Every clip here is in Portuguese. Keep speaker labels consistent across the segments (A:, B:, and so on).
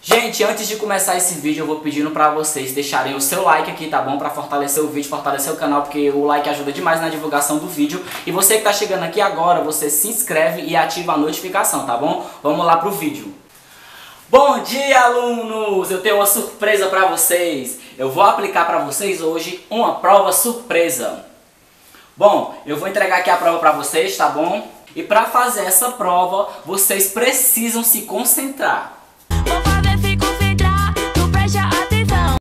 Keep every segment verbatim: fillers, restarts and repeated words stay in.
A: Gente, antes de começar esse vídeo, eu vou pedindo pra vocês deixarem o seu like aqui, tá bom? Pra fortalecer o vídeo, fortalecer o canal, porque o like ajuda demais na divulgação do vídeo. E você que tá chegando aqui agora, você se inscreve e ativa a notificação, tá bom? Vamos lá pro vídeo. Bom dia, alunos! Eu tenho uma surpresa pra vocês. Eu vou aplicar pra vocês hoje uma prova surpresa. Bom, eu vou entregar aqui a prova pra vocês, tá bom? E pra fazer essa prova, vocês precisam se concentrar.
B: Vou fazer se concentrar, tu preste atenção.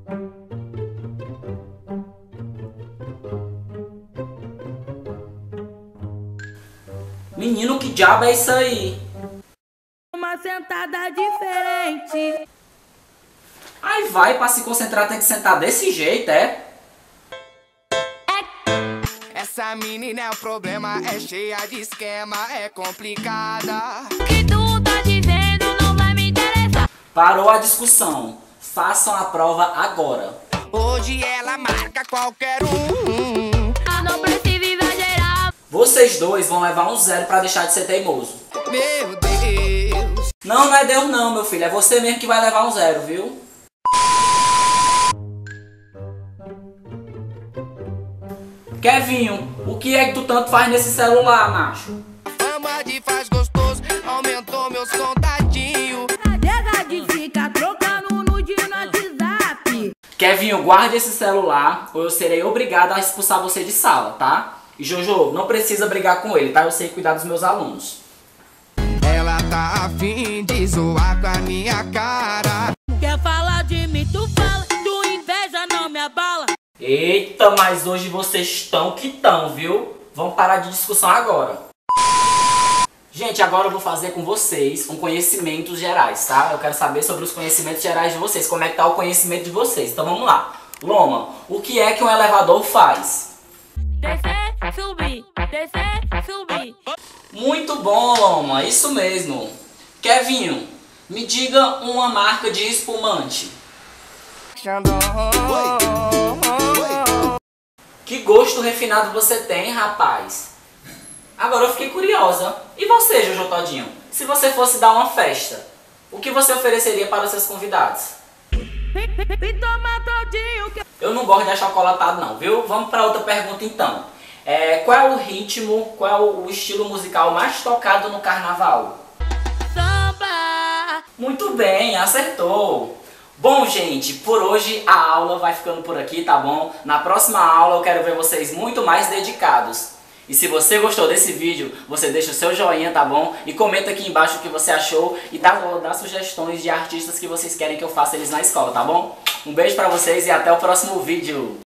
A: Menino, que diabo é isso aí?
B: Uma sentada diferente.
A: Aí vai, pra se concentrar tem que sentar desse jeito, é?
C: Essa menina é o problema, é cheia de esquema, é complicada.
B: O que tu tá dizendo não vai me interessar.
A: Parou a discussão. Façam a prova agora.
C: Hoje ela marca qualquer um.
B: Ah, não precisa exagerar.
A: Vocês dois vão levar um zero pra deixar de ser teimoso.
C: Meu Deus.
A: Não, não é Deus não, meu filho. É você mesmo que vai levar um zero, viu? Kevinho, o que é que tu tanto faz nesse celular, macho?
C: Fama de faz gostoso, aumentou meus contatinhos.
B: Deixa de ficar trocando nude no WhatsApp.
A: Kevinho, guarde esse celular ou eu serei obrigado a expulsar você de sala, tá? E Jojo, não precisa brigar com ele, tá? Eu sei cuidar dos meus alunos.
C: Ela tá afim de zoar com a minha cara.
B: Quer falar de mim, tu fala. Tu inveja não me abala.
A: Eita, mas hoje vocês estão que estão, viu? Vamos parar de discussão agora. Gente, agora eu vou fazer com vocês um conhecimentos gerais, tá? Eu quero saber sobre os conhecimentos gerais de vocês, como é que tá o conhecimento de vocês. Então vamos lá. Loma, o que é que um elevador faz?
B: Descer, subir, descer, subir.
A: Muito bom, Loma, isso mesmo. Kevinho, me diga uma marca de espumante. Que gosto refinado você tem, rapaz. Agora eu fiquei curiosa. E você, Jojo Todinho? Se você fosse dar uma festa, o que você ofereceria para os seus convidados?
B: Vem tomar todinho que...
A: Eu não gosto de achocolatado não, viu? Vamos para outra pergunta então. É, qual é o ritmo, qual é o estilo musical mais tocado no carnaval?
B: Samba.
A: Muito bem, acertou. Bom, gente, por hoje a aula vai ficando por aqui, tá bom? Na próxima aula eu quero ver vocês muito mais dedicados. E se você gostou desse vídeo, você deixa o seu joinha, tá bom? E comenta aqui embaixo o que você achou e dá, dá sugestões de artistas que vocês querem que eu faça eles na escola, tá bom? Um beijo pra vocês e até o próximo vídeo.